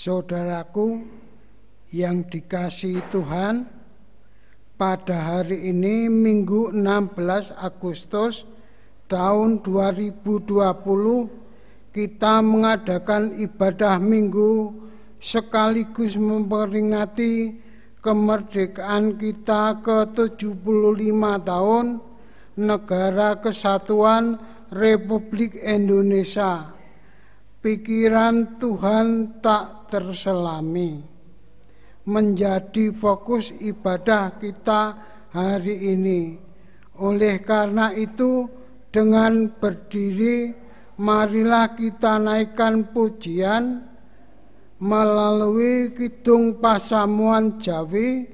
Saudaraku yang dikasihi Tuhan, pada hari ini Minggu 16 Agustus tahun 2020 kita mengadakan ibadah Minggu sekaligus memperingati kemerdekaan kita ke-75 tahun Negara Kesatuan Republik Indonesia. Pikiran Tuhan tak terselami menjadi fokus ibadah kita hari ini. Oleh karena itu, dengan berdiri, marilah kita naikkan pujian melalui Kidung Pasamuan Jawi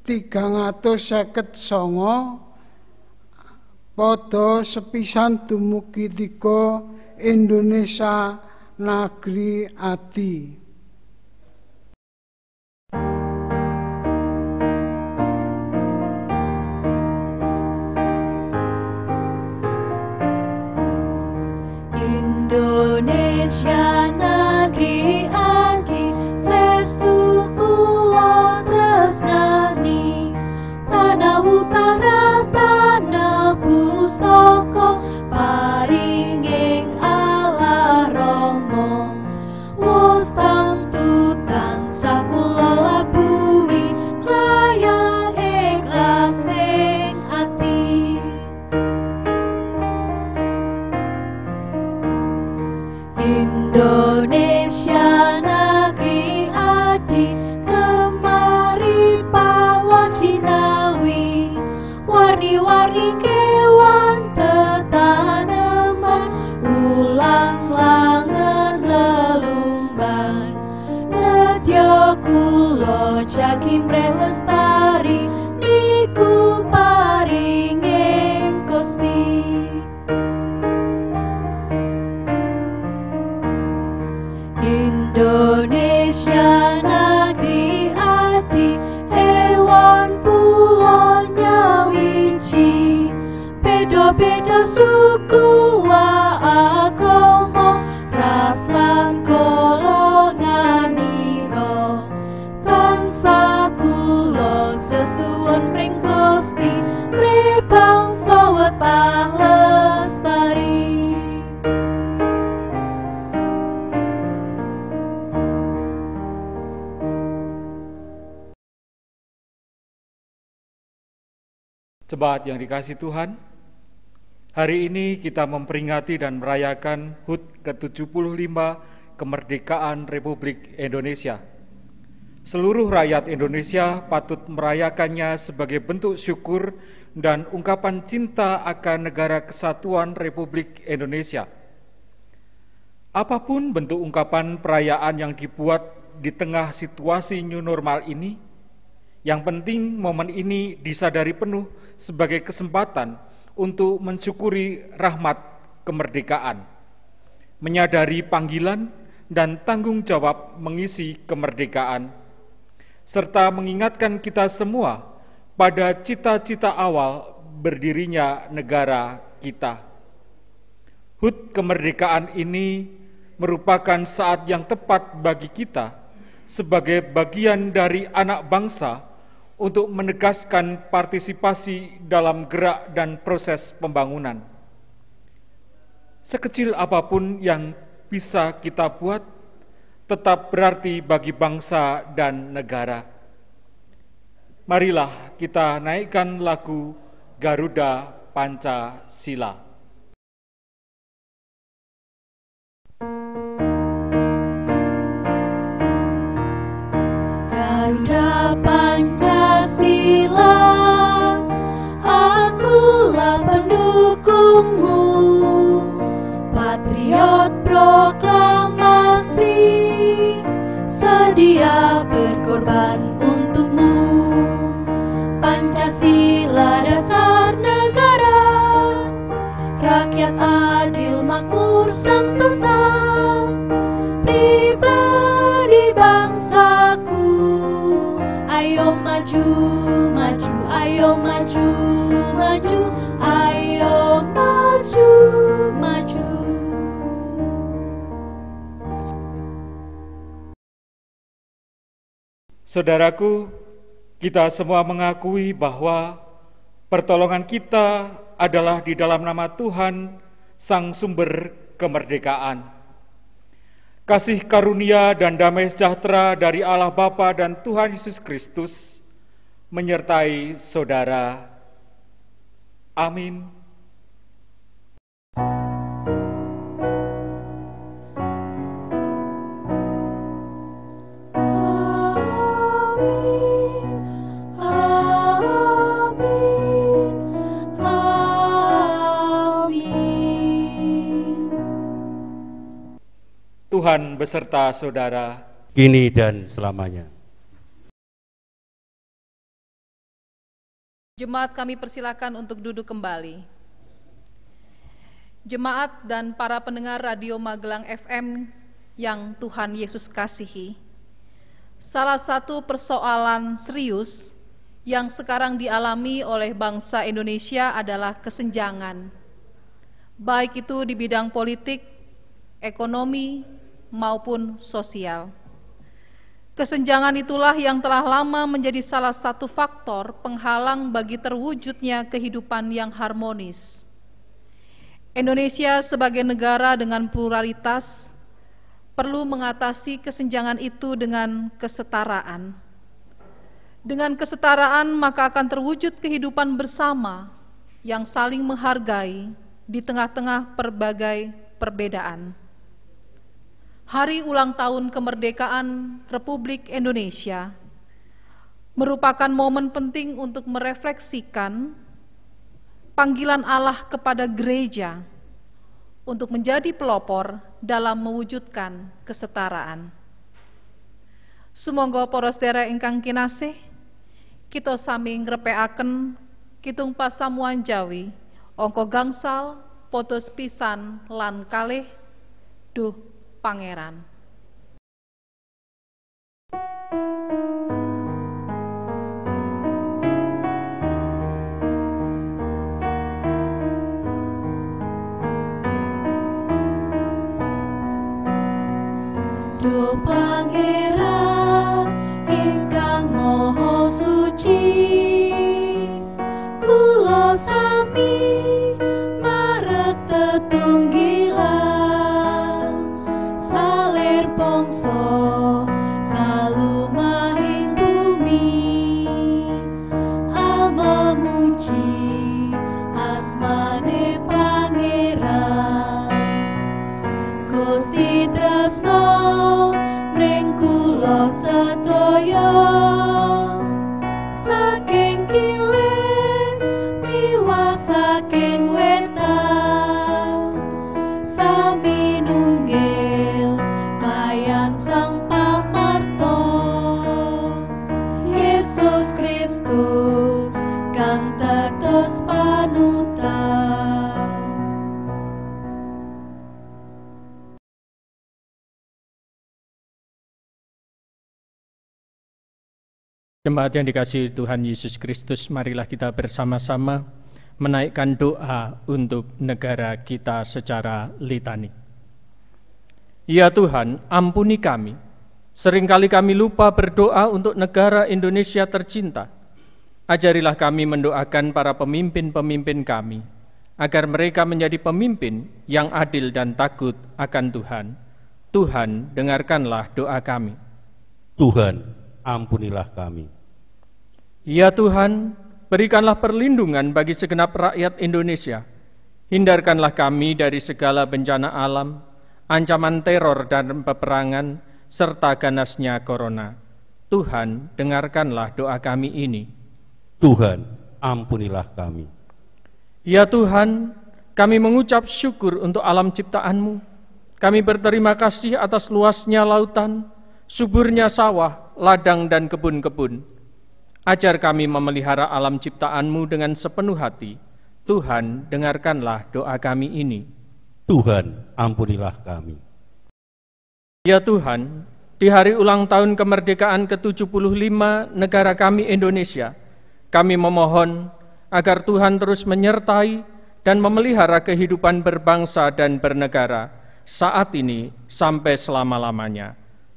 359 padha sepisan dumugi tiga Indonesia Nagri Ati. Indonesia Nagri Adi, sestu kula tresnani, tanah utara tanah pusaka paringing Allah Rama, wus tamtu tansah kula labuhi klayan ikhlasing ati. Indonesia Nagri Adi, kemari pala Cinawi, warni-warni kewan tetaneman, ulang langen lelumban, nedya kula Jagimreh lestari, niku paringing Gusti. Indonesia Nagri Adi, hewan pulo nyawiji, beda-beda suku wa agama, ras lan golongan ira, tansah kula sesuwun pring Gusti, pribangsa wetah lestari. Jemaat yang dikasihi Tuhan, hari ini kita memperingati dan merayakan HUT ke-75 kemerdekaan Republik Indonesia. Seluruh rakyat Indonesia patut merayakannya sebagai bentuk syukur dan ungkapan cinta akan Negara Kesatuan Republik Indonesia. Apapun bentuk ungkapan perayaan yang dibuat di tengah situasi new normal ini, yang penting momen ini disadari penuh sebagai kesempatan untuk mensyukuri rahmat kemerdekaan, menyadari panggilan dan tanggung jawab mengisi kemerdekaan, serta mengingatkan kita semua pada cita-cita awal berdirinya negara kita. HUT kemerdekaan ini merupakan saat yang tepat bagi kita sebagai bagian dari anak bangsa untuk menegaskan partisipasi dalam gerak dan proses pembangunan. Sekecil apapun yang bisa kita buat, tetap berarti bagi bangsa dan negara. Marilah kita naikkan lagu Garuda Pancasila. Garuda Pancasila, akulah pendukungmu, patriot proklamasi, sedia berkorban untukmu. Pancasila dasar negara, rakyat adil makmur sentosa, pribadi bangsaku. Ayo maju, maju, ayo maju, maju, ayo maju, maju. Saudaraku, kita semua mengakui bahwa pertolongan kita adalah di dalam nama Tuhan, Sang Sumber kemerdekaan. Kasih karunia dan damai sejahtera dari Allah Bapa dan Tuhan Yesus Kristus menyertai saudara. Amin. Tuhan beserta saudara, kini dan selamanya. Jemaat kami persilakan untuk duduk kembali. Jemaat dan para pendengar Radio Magelang FM yang Tuhan Yesus kasihi, salah satu persoalan serius yang sekarang dialami oleh bangsa Indonesia adalah kesenjangan, baik itu di bidang politik, ekonomi, maupun sosial. Kesenjangan itulah yang telah lama menjadi salah satu faktor penghalang bagi terwujudnya kehidupan yang harmonis. Indonesia sebagai negara dengan pluralitas perlu mengatasi kesenjangan itu dengan kesetaraan. Dengan kesetaraan maka akan terwujud kehidupan bersama yang saling menghargai di tengah-tengah berbagai perbedaan. Hari ulang tahun kemerdekaan Republik Indonesia merupakan momen penting untuk merefleksikan panggilan Allah kepada gereja untuk menjadi pelopor dalam mewujudkan kesetaraan. Sumangga para sedherek ingkang kinasih, kita sami ngrepeaken kitung pasamuan Jawi angka gangsal podos pisan lan kalih duh Pangeran. Duh Pangeran ingkang Maha Suci, kula sami marek tetunggilan salir bangsa salumahing bumi, memuji asmane Pangeran. Gusti tresno mring kula sedaya, saking kilih miwah saking wetan, sami nunggil klayan Sang Pamarto, Yesus Kristus kang dados panutan. Jemaat yang dikasihi Tuhan Yesus Kristus, marilah kita bersama-sama menaikkan doa untuk negara kita secara litani. Ya Tuhan, ampuni kami. Seringkali kami lupa berdoa untuk negara Indonesia tercinta. Ajarilah kami mendoakan para pemimpin-pemimpin kami, agar mereka menjadi pemimpin yang adil dan takut akan Tuhan. Tuhan, dengarkanlah doa kami. Tuhan, ampunilah kami. Ya Tuhan, berikanlah perlindungan bagi segenap rakyat Indonesia. Hindarkanlah kami dari segala bencana alam, ancaman teror dan peperangan, serta ganasnya corona. Tuhan, dengarkanlah doa kami ini. Tuhan, ampunilah kami. Ya Tuhan, kami mengucap syukur untuk alam ciptaan-Mu. Kami berterima kasih atas luasnya lautan, suburnya sawah, ladang dan kebun-kebun. Ajar kami memelihara alam ciptaan-Mu dengan sepenuh hati. Tuhan, dengarkanlah doa kami ini. Tuhan, ampunilah kami. Ya Tuhan, di hari ulang tahun kemerdekaan ke-75 negara kami Indonesia, kami memohon agar Tuhan terus menyertai dan memelihara kehidupan berbangsa dan bernegara saat ini sampai selama-lamanya.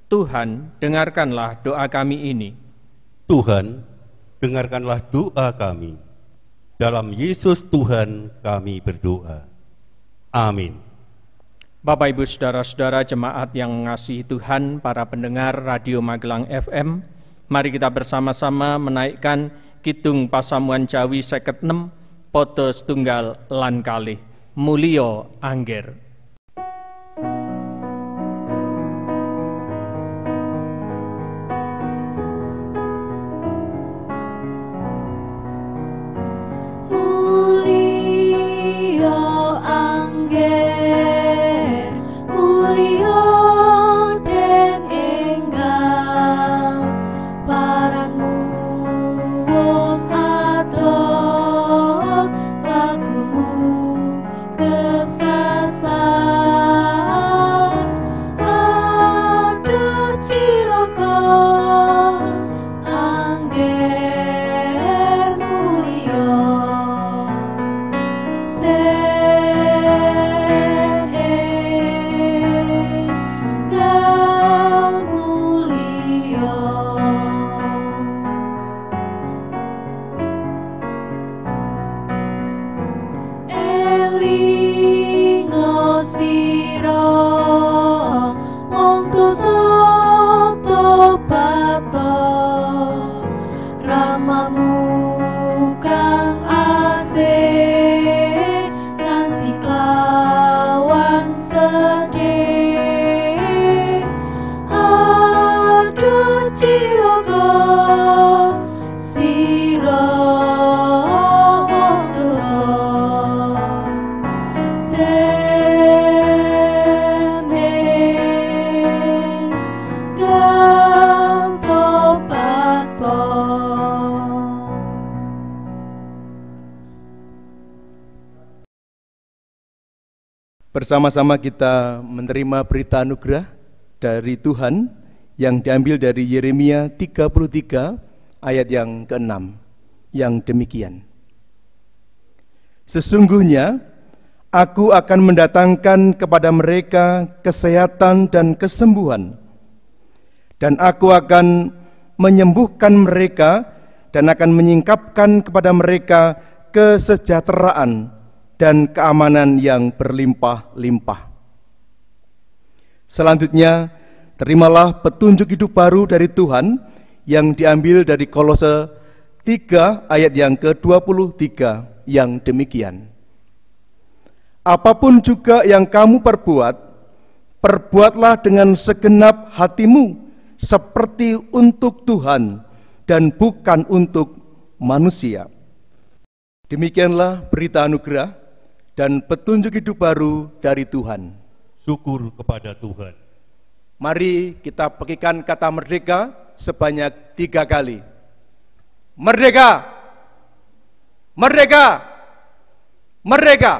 Tuhan, dengarkanlah doa kami ini. Tuhan, dengarkanlah doa kami. Dalam Yesus Tuhan kami berdoa. Amin. Bapak, Ibu, Saudara-saudara jemaat yang mengasihi Tuhan, para pendengar Radio Magelang FM, mari kita bersama-sama menaikkan Kidung Pasamuan Jawi 56, poto setunggal lan kalih, Mulio Angger. Bersama-sama kita menerima berita anugerah dari Tuhan yang diambil dari Yeremia 33 ayat yang ke-6 yang demikian. Sesungguhnya aku akan mendatangkan kepada mereka kesehatan dan kesembuhan, dan aku akan menyembuhkan mereka dan akan menyingkapkan kepada mereka kesejahteraan dan keamanan yang berlimpah-limpah. Selanjutnya, terimalah petunjuk hidup baru dari Tuhan yang diambil dari Kolose 3 ayat yang ke-23 yang demikian. Apapun juga yang kamu perbuat, perbuatlah dengan segenap hatimu seperti untuk Tuhan dan bukan untuk manusia. Demikianlah berita anugerah dan petunjuk hidup baru dari Tuhan. Syukur kepada Tuhan. Mari kita pekikan kata merdeka sebanyak 3 kali. Merdeka! Merdeka! Merdeka!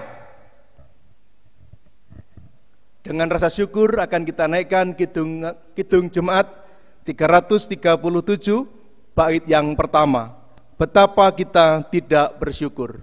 Dengan rasa syukur akan kita naikkan Kidung Jemaat 337 bait yang pertama. Betapa kita tidak bersyukur.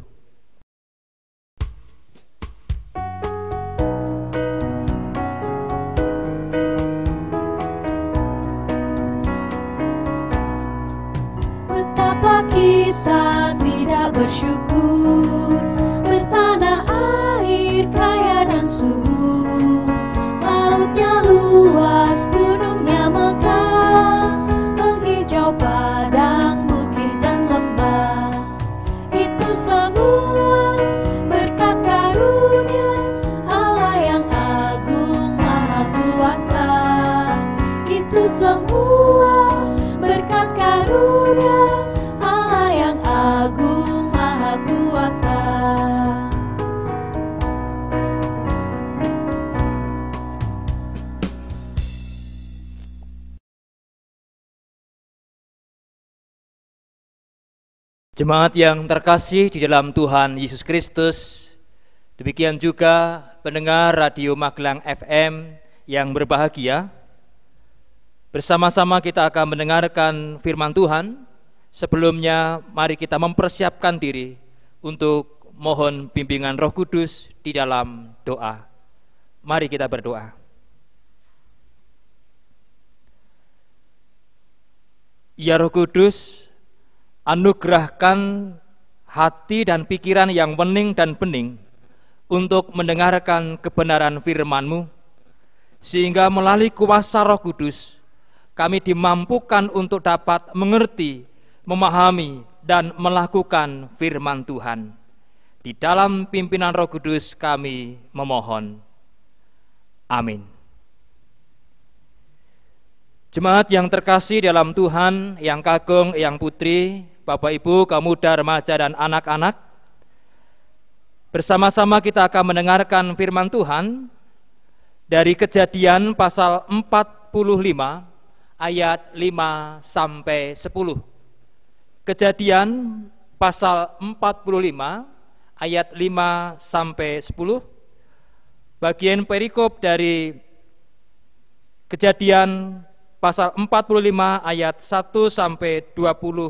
Betapa kita tidak bersyukur, bertanah air kaya dan subur, lautnya luas, gunungnya megah, menghijau padang, bukit dan lembah. Itu semua berkat karunia Allah yang agung maha kuasa. Itu semua berkat karunia Allah yang agung maha kuasa. Jemaat yang terkasih di dalam Tuhan Yesus Kristus, demikian juga pendengar Radio Magelang FM yang berbahagia. Bersama-sama kita akan mendengarkan firman Tuhan. Sebelumnya mari kita mempersiapkan diri untuk mohon bimbingan Roh Kudus di dalam doa. Mari kita berdoa. Ya Roh Kudus, anugerahkan hati dan pikiran yang wening dan bening untuk mendengarkan kebenaran firman-Mu, sehingga melalui kuasa Roh Kudus kami dimampukan untuk dapat mengerti, memahami, dan melakukan firman Tuhan. Di dalam pimpinan Roh Kudus kami memohon. Amin. Jemaat yang terkasih dalam Tuhan, yang kagum, yang putri, Bapak Ibu, kaum muda, remaja, dan anak-anak, bersama-sama kita akan mendengarkan firman Tuhan dari Kejadian pasal 45 ayat 5 sampai 10. Kejadian pasal 45 ayat 5 sampai 10. Bagian perikop dari Kejadian pasal 45 ayat 1 sampai 28.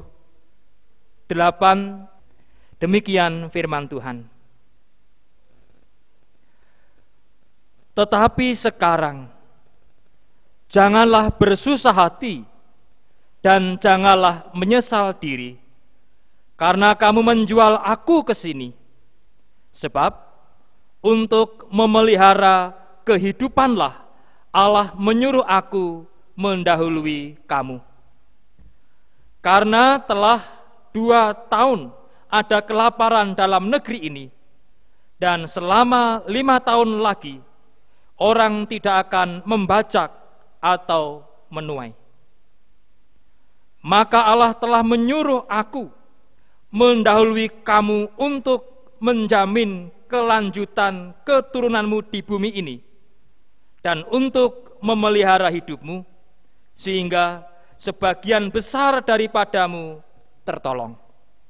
Demikian firman Tuhan. Tetapi sekarang janganlah bersusah hati dan janganlah menyesal diri, karena kamu menjual aku ke sini. Sebab untuk memelihara kehidupanlah Allah menyuruh aku mendahului kamu. Karena telah 2 tahun ada kelaparan dalam negeri ini, dan selama 5 tahun lagi orang tidak akan membajak atau menuai. Maka Allah telah menyuruh aku mendahului kamu untuk menjamin kelanjutan keturunanmu di bumi ini, dan untuk memelihara hidupmu, sehingga sebagian besar daripadamu tertolong.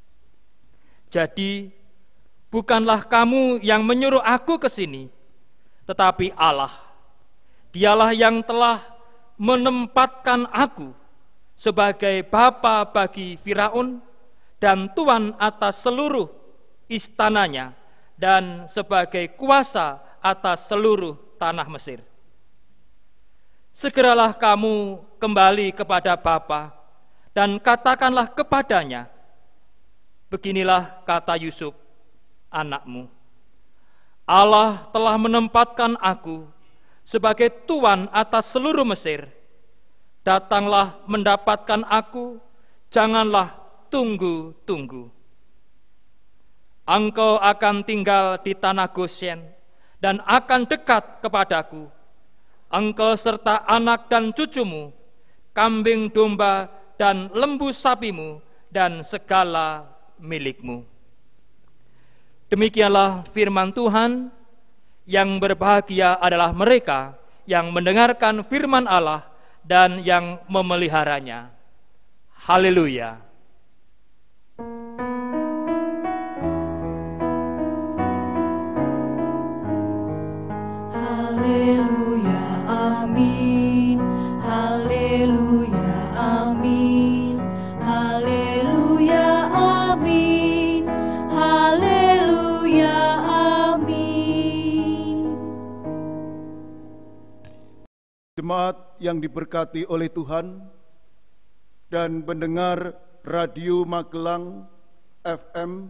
Jadi, bukanlah kamu yang menyuruh aku ke sini, tetapi Allah. Dialah yang telah menempatkan aku sebagai bapa bagi Firaun dan tuan atas seluruh istananya, dan sebagai kuasa atas seluruh tanah Mesir. Segeralah kamu kembali kepada Bapa dan katakanlah kepadanya, beginilah kata Yusuf, anakmu. Allah telah menempatkan aku sebagai tuan atas seluruh Mesir. Datanglah mendapatkan aku, janganlah tunggu-tunggu. Engkau akan tinggal di tanah Goshen dan akan dekat kepadaku. Engkau serta anak dan cucumu, kambing domba dan lembu sapimu, dan segala milikmu. Demikianlah firman Tuhan. Yang berbahagia adalah mereka yang mendengarkan firman Allah dan yang memeliharanya. Haleluya. Haleluya, amin. Haleluya, amin. Haleluya, amin. Haleluya, amin. Jemaat yang diberkati oleh Tuhan dan pendengar Radio Magelang FM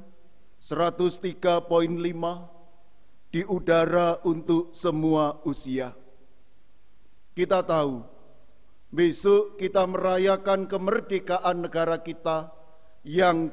103.5 di udara untuk semua usia. Kita tahu, besok kita merayakan kemerdekaan negara kita yang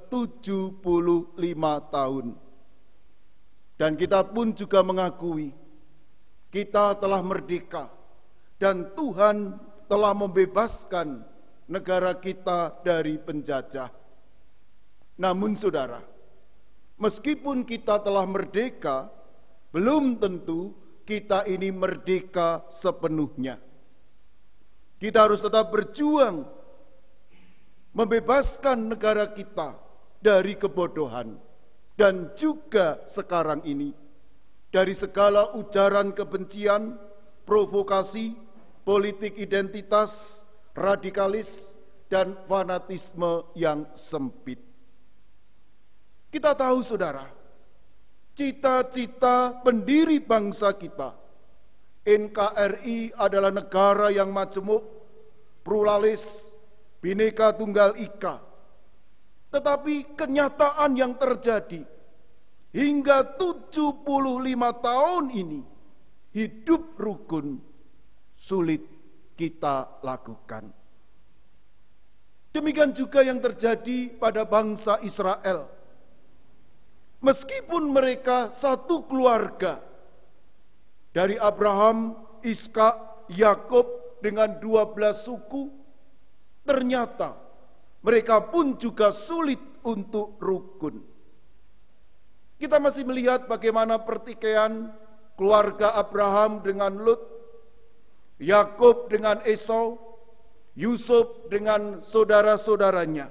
ke-75 tahun. Dan kita pun juga mengakui, kita telah merdeka, dan Tuhan telah membebaskan negara kita dari penjajah. Namun saudara, meskipun kita telah merdeka, belum tentu kita ini merdeka sepenuhnya. Kita harus tetap berjuang membebaskan negara kita dari kebodohan, dan juga sekarang ini dari segala ujaran kebencian, provokasi, politik identitas, radikalis, dan fanatisme yang sempit. Kita tahu saudara, cita-cita pendiri bangsa kita, NKRI adalah negara yang majemuk, pluralis, Bhinneka Tunggal Ika. Tetapi kenyataan yang terjadi hingga 75 tahun ini, hidup rukun sulit kita lakukan. Demikian juga yang terjadi pada bangsa Israel. Meskipun mereka satu keluarga, dari Abraham, Ishak, Yakub dengan 12 suku, ternyata mereka pun juga sulit untuk rukun. Kita masih melihat bagaimana pertikaian keluarga Abraham dengan Lut, Yakub dengan Esau, Yusuf dengan saudara-saudaranya.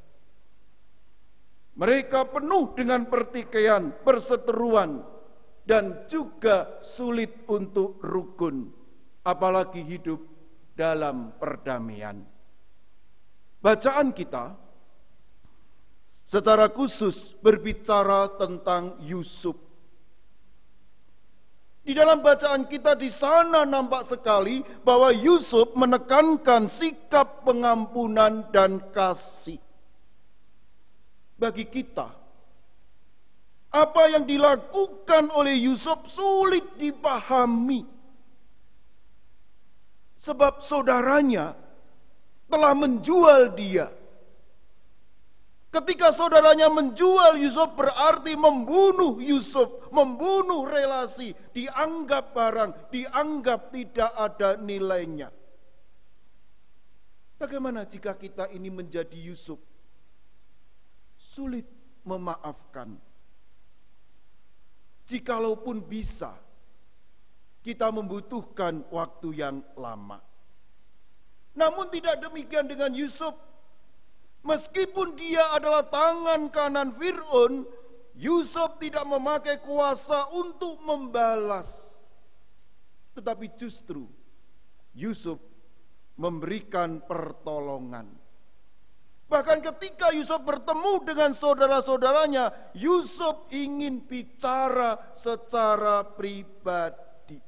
Mereka penuh dengan pertikaian, perseteruan, dan juga sulit untuk rukun, apalagi hidup dalam perdamaian. Bacaan kita secara khusus berbicara tentang Yusuf. Di dalam bacaan kita di sana nampak sekali bahwa Yusuf menekankan sikap pengampunan dan kasih. Bagi kita, apa yang dilakukan oleh Yusuf sulit dipahami. Sebab saudaranya telah menjual dia. Ketika saudaranya menjual Yusuf berarti membunuh Yusuf, membunuh relasi, dianggap barang, dianggap tidak ada nilainya. Bagaimana jika kita ini menjadi Yusuf? Sulit memaafkan. Jikalaupun bisa, kita membutuhkan waktu yang lama. Namun tidak demikian dengan Yusuf. Meskipun dia adalah tangan kanan Fir'aun, Yusuf tidak memakai kuasa untuk membalas. Tetapi justru Yusuf memberikan pertolongan. Bahkan ketika Yusuf bertemu dengan saudara-saudaranya, Yusuf ingin bicara secara pribadi.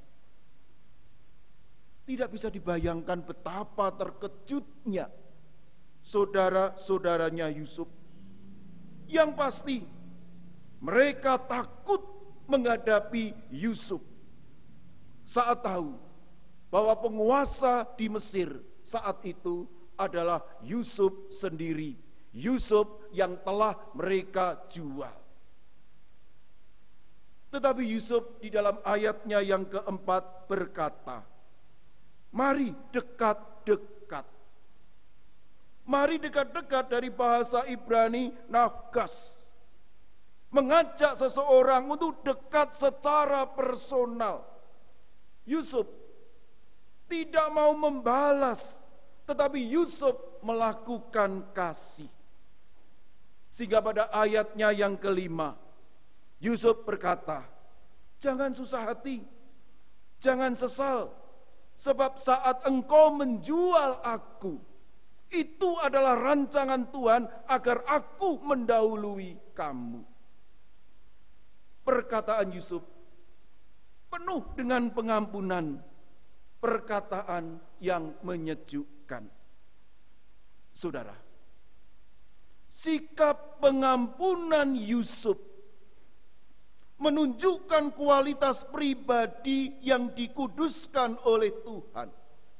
Tidak bisa dibayangkan betapa terkejutnya saudara-saudaranya Yusuf. Yang pasti mereka takut menghadapi Yusuf saat tahu bahwa penguasa di Mesir saat itu adalah Yusuf sendiri. Yusuf yang telah mereka jual. Tetapi Yusuf di dalam ayatnya yang keempat berkata, mari dekat-dekat. Mari dekat-dekat dari bahasa Ibrani nafkas. Mengajak seseorang untuk dekat secara personal. Yusuf tidak mau membalas, tetapi Yusuf melakukan kasih. Sehingga pada ayatnya yang kelima, Yusuf berkata, jangan susah hati, jangan sesal, sebab saat engkau menjual aku, itu adalah rancangan Tuhan agar aku mendahului kamu. Perkataan Yusuf penuh dengan pengampunan, perkataan yang menyejukkan. Saudara, sikap pengampunan Yusuf menunjukkan kualitas pribadi yang dikuduskan oleh Tuhan.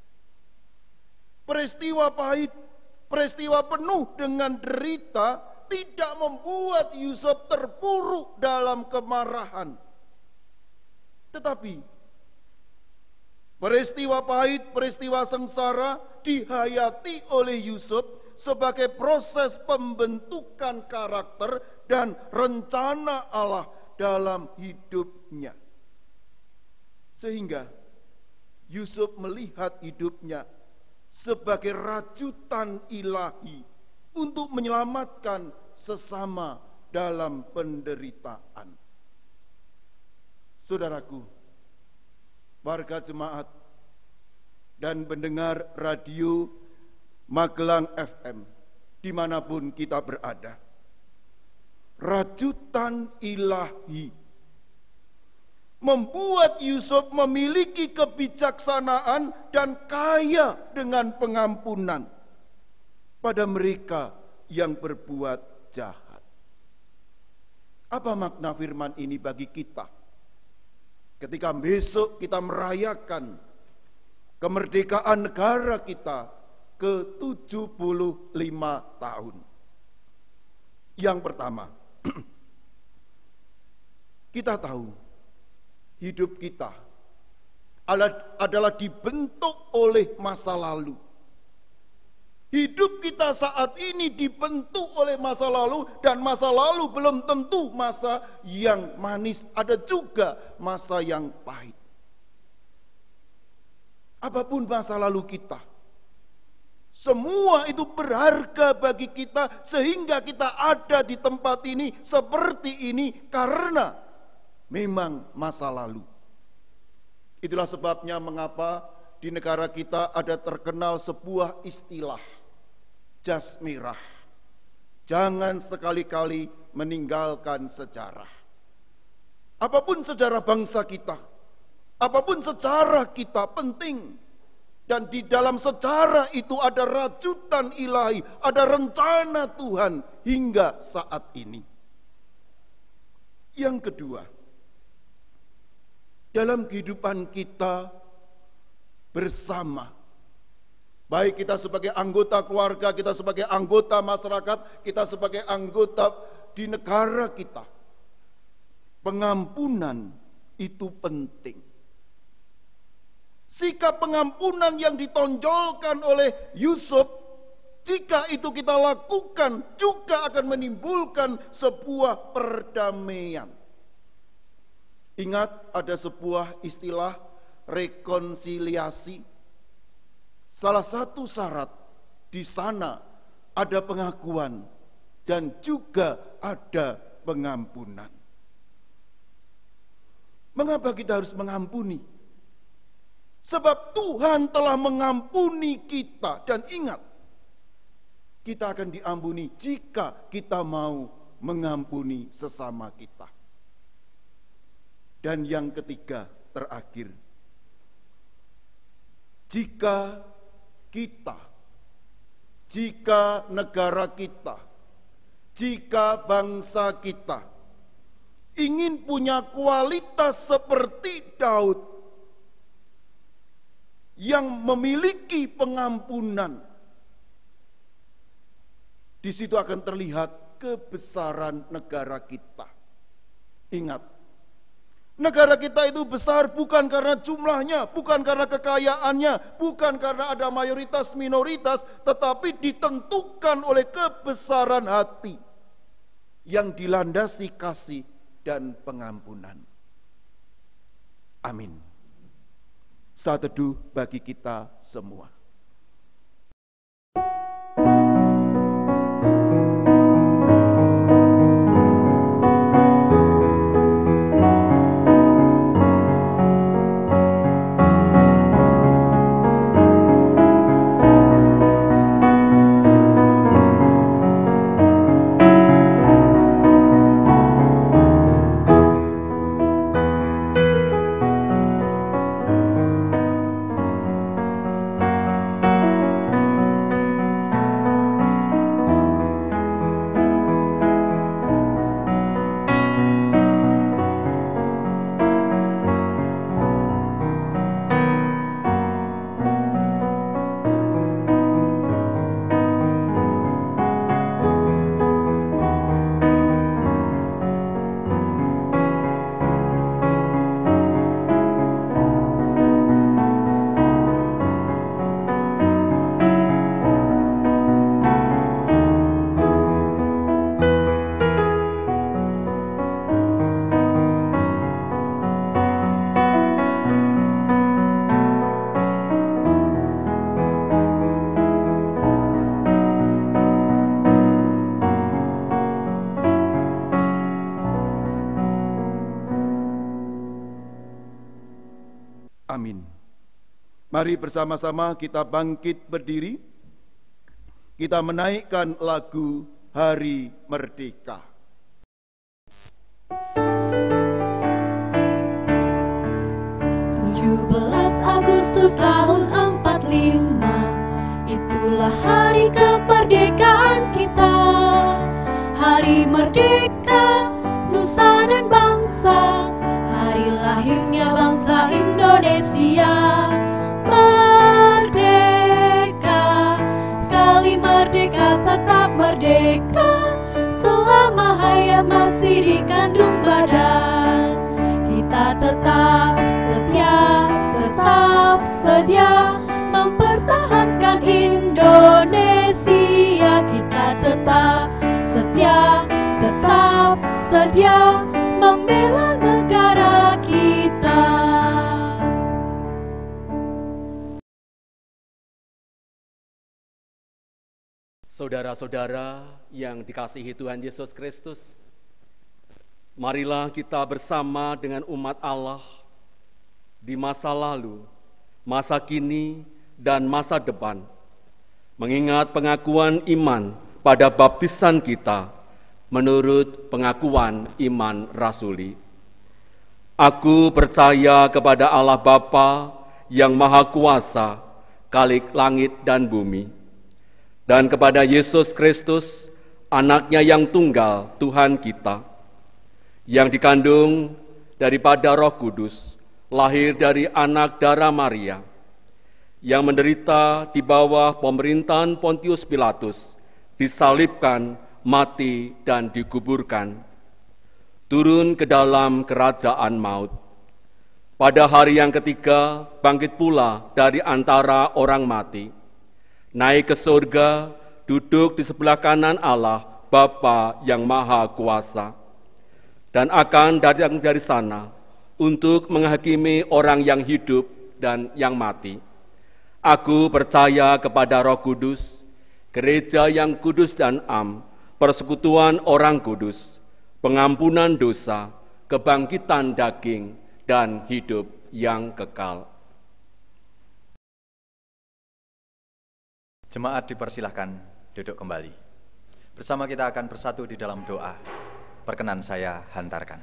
Peristiwa pahit, peristiwa penuh dengan derita tidak membuat Yusuf terpuruk dalam kemarahan. Tetapi peristiwa pahit, peristiwa sengsara dihayati oleh Yusuf sebagai proses pembentukan karakter dan rencana Allah dalam hidupnya. Sehingga Yusuf melihat hidupnya sebagai rajutan ilahi untuk menyelamatkan sesama dalam penderitaan. Saudaraku, warga jemaat dan pendengar radio Magelang FM, dimanapun kita berada, rajutan ilahi membuat Yusuf memiliki kebijaksanaan dan kaya dengan pengampunan. pada mereka yang berbuat jahat. Apa makna firman ini bagi kita? Ketika besok kita merayakan kemerdekaan negara kita ke-75 tahun. Yang pertama, kita tahu hidup kita adalah dibentuk oleh masa lalu. Hidup kita saat ini dibentuk oleh masa lalu, dan masa lalu belum tentu masa yang manis, ada juga masa yang pahit. Apapun masa lalu kita, semua itu berharga bagi kita sehingga kita ada di tempat ini seperti ini karena memang masa lalu. Itulah sebabnya mengapa di negara kita ada terkenal sebuah istilah, jas merah. Jangan sekali-kali meninggalkan sejarah. Apapun sejarah bangsa kita, apapun sejarah kita penting. Dan di dalam sejarah itu ada rajutan ilahi, ada rencana Tuhan hingga saat ini. Yang kedua, dalam kehidupan kita bersama, baik kita sebagai anggota keluarga, kita sebagai anggota masyarakat, kita sebagai anggota di negara kita, pengampunan itu penting. Sikap pengampunan yang ditonjolkan oleh Yusuf, jika itu kita lakukan, juga akan menimbulkan sebuah perdamaian. Ingat, ada sebuah istilah rekonsiliasi. Salah satu syarat di sana ada pengakuan dan juga ada pengampunan. Mengapa kita harus mengampuni? Sebab Tuhan telah mengampuni kita, dan ingat, kita akan diampuni jika kita mau mengampuni sesama kita. Dan yang ketiga, terakhir, jika negara kita, jika bangsa kita ingin punya kualitas seperti Daud yang memiliki pengampunan, di situ akan terlihat kebesaran negara kita. Ingat, negara kita itu besar bukan karena jumlahnya, bukan karena kekayaannya, bukan karena ada mayoritas minoritas, tetapi ditentukan oleh kebesaran hati yang dilandasi kasih dan pengampunan. Amin. Saat teduh bagi kita semua. Amin. Mari bersama-sama kita bangkit berdiri. Kita menaikkan lagu Hari Merdeka. 17 Agustus tahun 45, itulah hari kemerdekaan merdeka. Selama hayat masih dikandung badan, kita tetap sedia mempertahankan Indonesia. Kita tetap sedia membela negara kita. Saudara-saudara yang dikasihi Tuhan Yesus Kristus, marilah kita bersama dengan umat Allah di masa lalu, masa kini, dan masa depan, mengingat pengakuan iman pada baptisan kita menurut pengakuan iman rasuli. Aku percaya kepada Allah Bapa yang Maha Kuasa, Khalik langit dan bumi, dan kepada Yesus Kristus, Anaknya yang tunggal, Tuhan kita, yang dikandung daripada Roh Kudus, lahir dari anak darah Maria, yang menderita di bawah pemerintahan Pontius Pilatus, disalibkan, mati, dan dikuburkan, turun ke dalam kerajaan maut. Pada hari yang ketiga, bangkit pula dari antara orang mati, naik ke surga, duduk di sebelah kanan Allah, Bapa yang Maha Kuasa, dan akan datang dari sana untuk menghakimi orang yang hidup dan yang mati. Aku percaya kepada Roh Kudus, gereja yang kudus dan am, persekutuan orang kudus, pengampunan dosa, kebangkitan daging, dan hidup yang kekal. Jemaat dipersilahkan duduk kembali. Bersama kita akan bersatu di dalam doa. Perkenan saya hantarkan.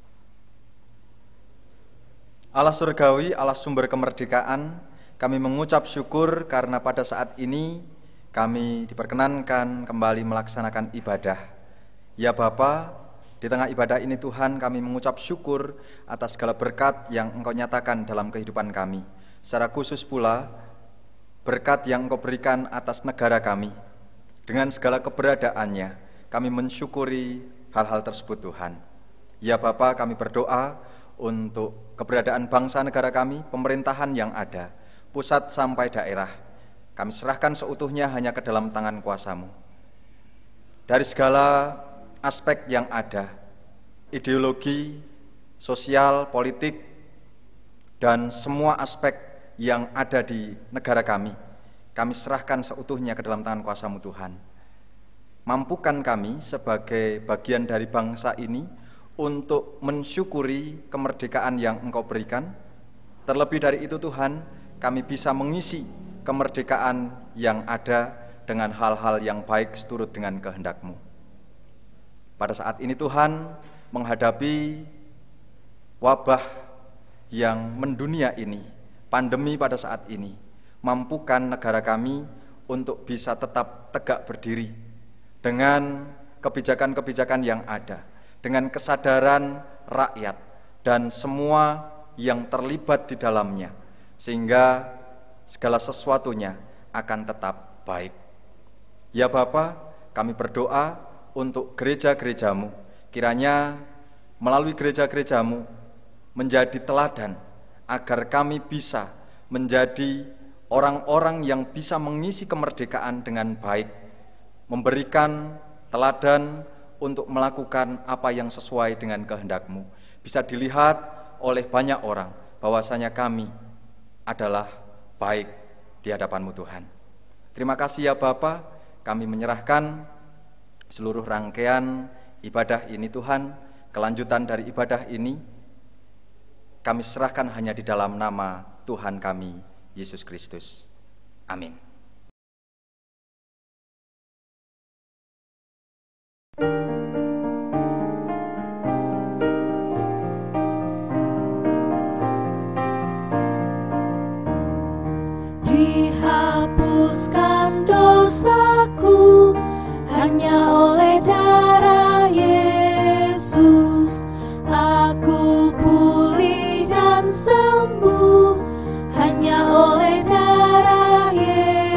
Allah surgawi, Allah sumber kemerdekaan, kami mengucap syukur karena pada saat ini kami diperkenankan kembali melaksanakan ibadah. Ya Bapa, di tengah ibadah ini Tuhan kami mengucap syukur atas segala berkat yang Engkau nyatakan dalam kehidupan kami. Secara khusus pula, berkat yang Engkau berikan atas negara kami. Dengan segala keberadaannya, kami mensyukuri hal-hal tersebut Tuhan. Ya Bapa, kami berdoa untuk keberadaan bangsa negara kami, pemerintahan yang ada, pusat sampai daerah. Kami serahkan seutuhnya hanya ke dalam tangan kuasa-Mu. Dari segala aspek yang ada, ideologi, sosial, politik, dan semua aspek yang ada di negara kami serahkan seutuhnya ke dalam tangan kuasa-Mu Tuhan. Mampukan kami sebagai bagian dari bangsa ini untuk mensyukuri kemerdekaan yang Engkau berikan. Terlebih dari itu Tuhan, kami bisa mengisi kemerdekaan yang ada dengan hal-hal yang baik seturut dengan kehendak-Mu. Pada saat ini Tuhan, menghadapi wabah yang mendunia ini, pandemi pada saat ini, mampukan negara kami untuk bisa tetap tegak berdiri dengan kebijakan-kebijakan yang ada, dengan kesadaran rakyat dan semua yang terlibat di dalamnya, sehingga segala sesuatunya akan tetap baik. Ya Bapa, kami berdoa untuk gereja-gereja-Mu, kiranya melalui gereja-gereja-Mu menjadi teladan agar kami bisa menjadi orang-orang yang bisa mengisi kemerdekaan dengan baik, memberikan teladan untuk melakukan apa yang sesuai dengan kehendak-Mu. Bisa dilihat oleh banyak orang bahwasanya kami adalah baik di hadapan-Mu Tuhan. Terima kasih ya Bapa, kami menyerahkan seluruh rangkaian ibadah ini Tuhan, kelanjutan dari ibadah ini kami serahkan hanya di dalam nama Tuhan kami, Yesus Kristus. Amin. Dihapuskan dosaku hanya oleh darah Yesus. Aku pulih dan sembuh hanya oleh darah Yesus.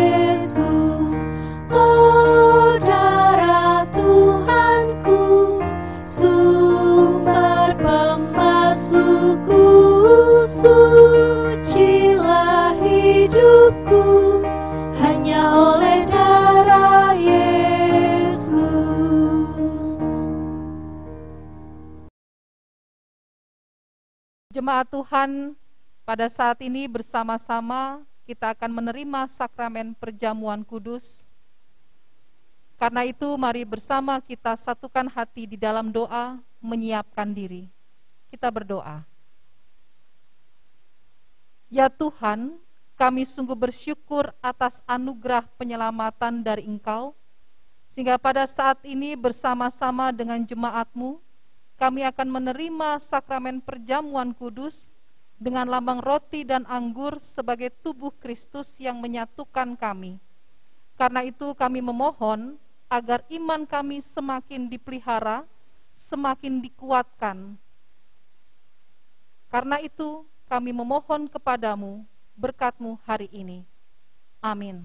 Jemaat Tuhan, pada saat ini bersama-sama kita akan menerima sakramen perjamuan kudus. Karena itu mari bersama kita satukan hati di dalam doa, menyiapkan diri. Kita berdoa. Ya Tuhan, kami sungguh bersyukur atas anugerah penyelamatan dari Engkau, sehingga pada saat ini bersama-sama dengan jemaat-Mu, kami akan menerima sakramen perjamuan kudus dengan lambang roti dan anggur sebagai tubuh Kristus yang menyatukan kami. Karena itu kami memohon agar iman kami semakin dipelihara, semakin dikuatkan. Karena itu kami memohon kepadamu berkat-Mu hari ini. Amin.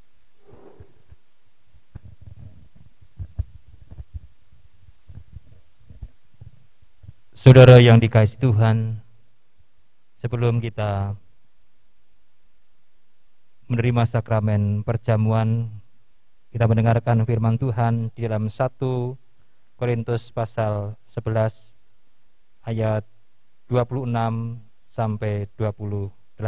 Saudara yang dikasihi Tuhan, sebelum kita menerima sakramen perjamuan, kita mendengarkan firman Tuhan di dalam 1 Korintus pasal 11 ayat 26 sampai 28.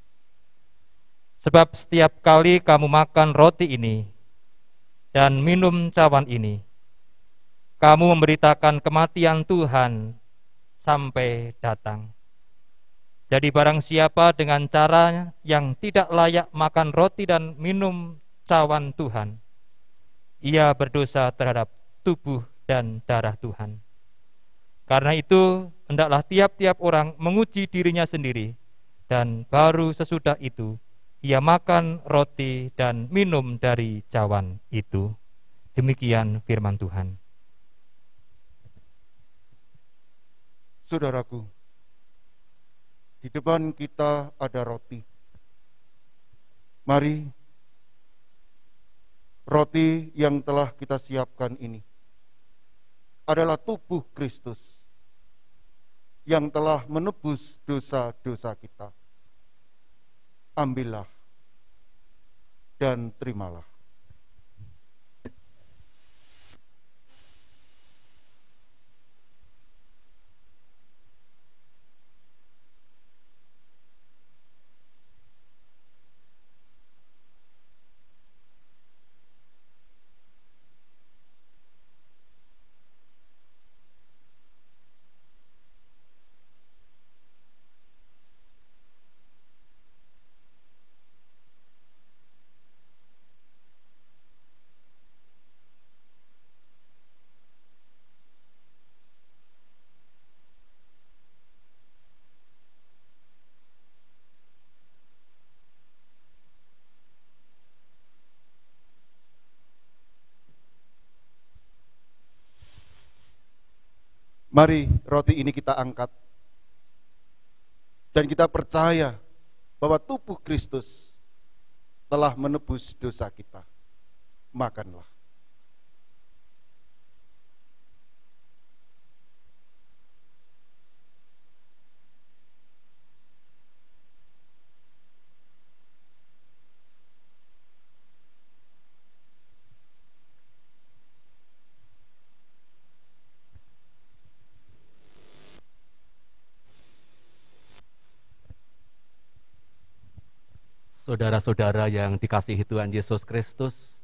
Sebab setiap kali kamu makan roti ini dan minum cawan ini, kamu memberitakan kematian Tuhan sampai datang. Jadi barang siapa dengan cara yang tidak layak makan roti dan minum cawan Tuhan, ia berdosa terhadap tubuh dan darah Tuhan. Karena itu hendaklah tiap-tiap orang menguji dirinya sendiri, dan baru sesudah itu ia makan roti dan minum dari cawan itu. Demikian firman Tuhan. Saudaraku, di depan kita ada roti. Mari, roti yang telah kita siapkan ini adalah tubuh Kristus yang telah menebus dosa-dosa kita. Ambillah dan terimalah. Mari roti ini kita angkat dan kita percaya bahwa tubuh Kristus telah menebus dosa kita. Makanlah. Saudara-saudara yang dikasihi Tuhan Yesus Kristus,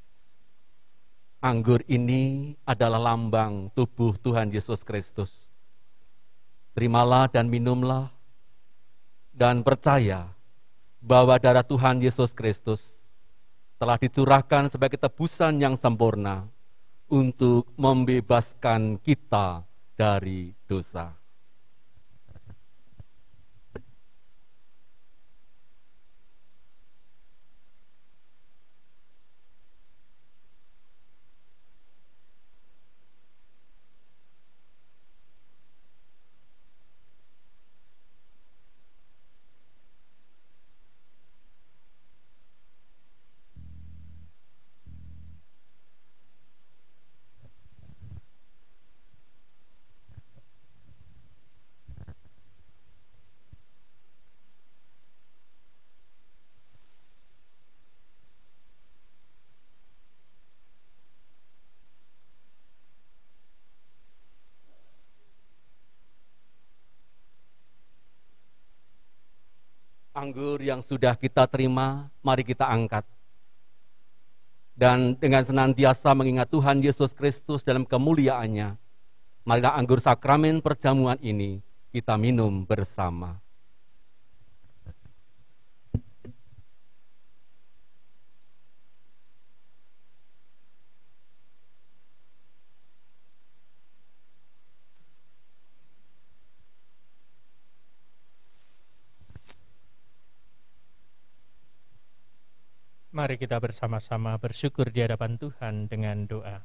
anggur ini adalah lambang tubuh Tuhan Yesus Kristus. Terimalah dan minumlah, dan percaya bahwa darah Tuhan Yesus Kristus telah dicurahkan sebagai tebusan yang sempurna untuk membebaskan kita dari dosa. anggur yang sudah kita terima, mari kita angkat. Dan dengan senantiasa mengingat Tuhan Yesus Kristus dalam kemuliaannya, marilah anggur sakramen perjamuan ini kita minum bersama. Mari kita bersama-sama bersyukur di hadapan Tuhan dengan doa.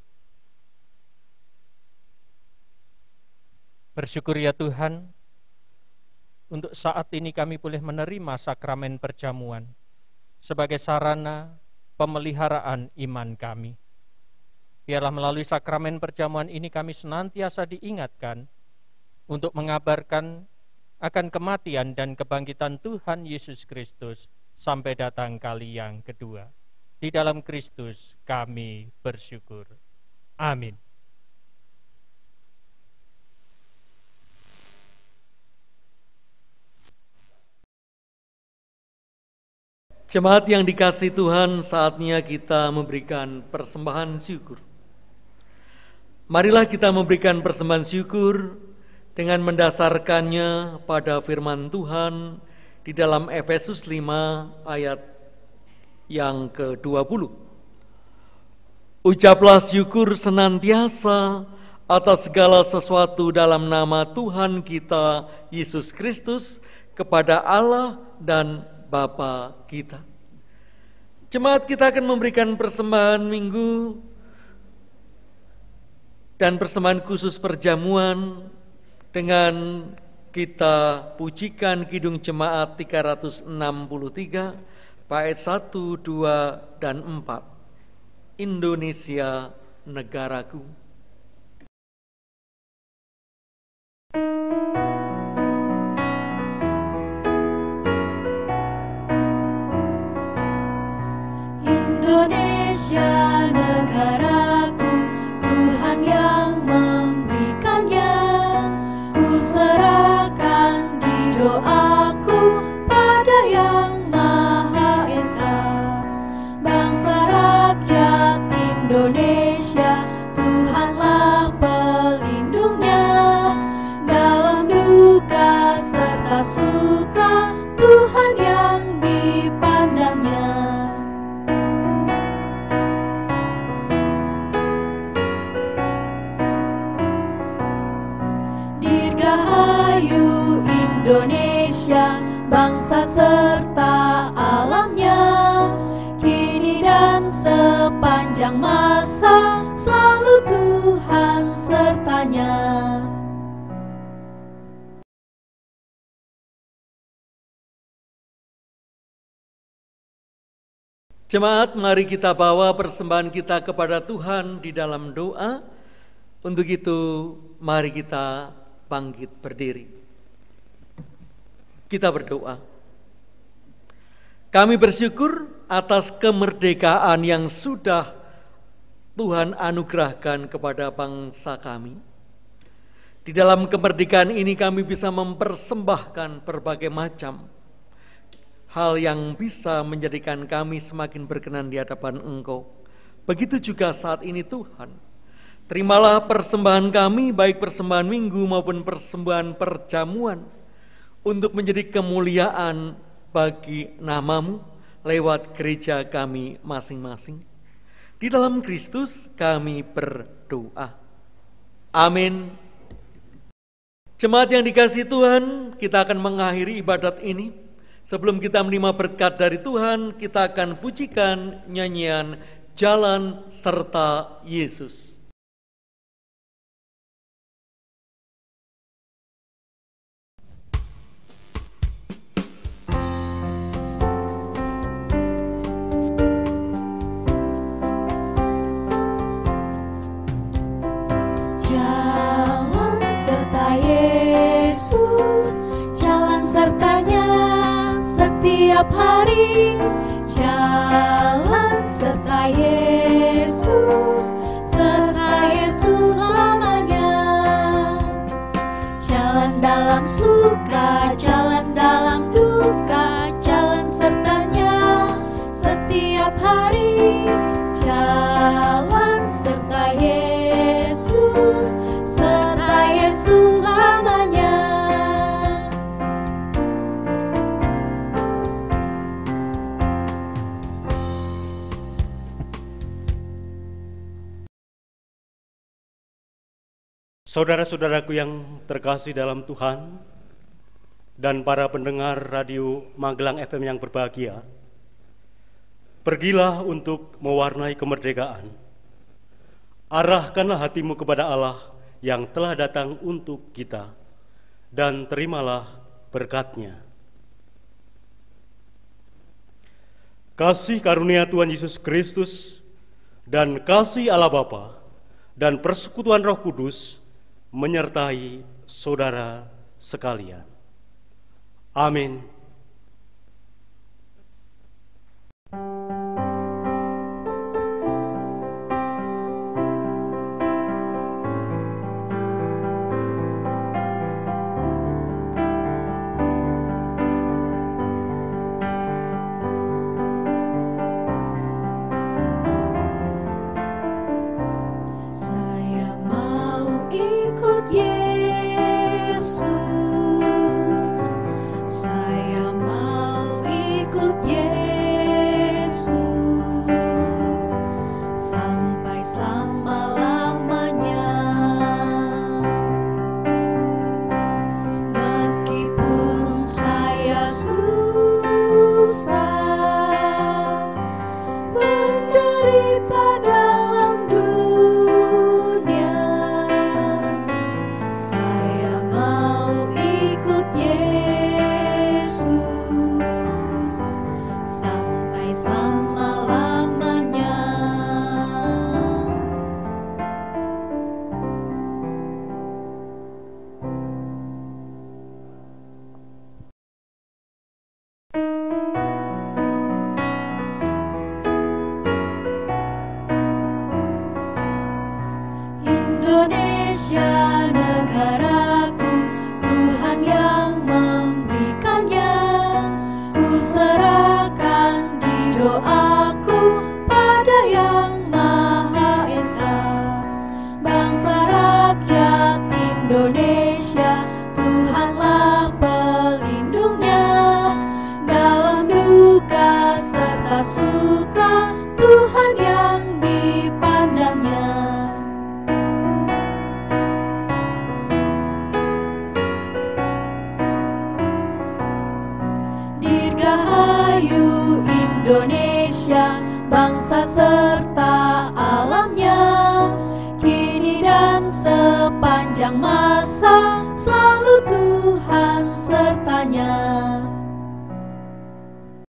Bersyukur ya Tuhan, untuk saat ini kami boleh menerima sakramen perjamuan sebagai sarana pemeliharaan iman kami. Biarlah melalui sakramen perjamuan ini kami senantiasa diingatkan untuk mengabarkan akan kematian dan kebangkitan Tuhan Yesus Kristus sampai datang kali yang kedua. Di dalam Kristus kami bersyukur. Amin. Jemaat yang dikasihi Tuhan, saatnya kita memberikan persembahan syukur. Marilah kita memberikan persembahan syukur dengan mendasarkannya pada firman Tuhan di dalam Efesus 5 ayat yang ke-20. Ucaplah syukur senantiasa atas segala sesuatu dalam nama Tuhan kita Yesus Kristus kepada Allah dan Bapa kita. Jemaat, kita akan memberikan persembahan minggu dan persembahan khusus perjamuan dengan kita pujikan Kidung Jemaat 363 bait 1, 2, dan 4. Indonesia negaraku. Indonesia negaraku, Tuhan yang memberikannya. Ku serahkan di doaku pada Yang Maha Esa. Bangsa rakyat Indonesia, Tuhanlah pelindungnya. Dalam duka serta suka, Tuhan yang dipandangnya. Dirgahayu Indonesia, bangsa serta alamnya, kini dan sepanjang masa selalu Tuhan sertanya. Jemaat, mari kita bawa persembahan kita kepada Tuhan di dalam doa. Untuk itu, mari kita bangkit berdiri. Kita berdoa. Kami bersyukur atas kemerdekaan yang sudah Tuhan anugerahkan kepada bangsa kami. Di dalam kemerdekaan ini kami bisa mempersembahkan berbagai macam hal yang bisa menjadikan kami semakin berkenan di hadapan Engkau. Begitu juga saat ini Tuhan. Terimalah persembahan kami, baik persembahan minggu maupun persembahan perjamuan, untuk menjadi kemuliaan bagi nama-Mu lewat gereja kami masing-masing. Di dalam Kristus kami berdoa. Amin. Jemaat yang dikasihi Tuhan, kita akan mengakhiri ibadat ini. Sebelum kita menerima berkat dari Tuhan, kita akan pujikan nyanyian Jalan Serta Yesus. Jalan serta Yesus, jalan sertanya setiap hari. Jalan serta Yesus, serta Yesus selamanya. Jalan dalam suka, jalan dalam duka, Saudara-saudaraku yang terkasih dalam Tuhan dan para pendengar Radio Magelang FM yang berbahagia, pergilah untuk mewarnai kemerdekaan. Arahkanlah hatimu kepada Allah yang telah datang untuk kita dan terimalah berkat-Nya. Kasih karunia Tuhan Yesus Kristus dan kasih Allah Bapa dan persekutuan Roh Kudus menyertai saudara sekalian. Amin. Dirgahayu Indonesia, bangsa serta alamnya, kini dan sepanjang masa.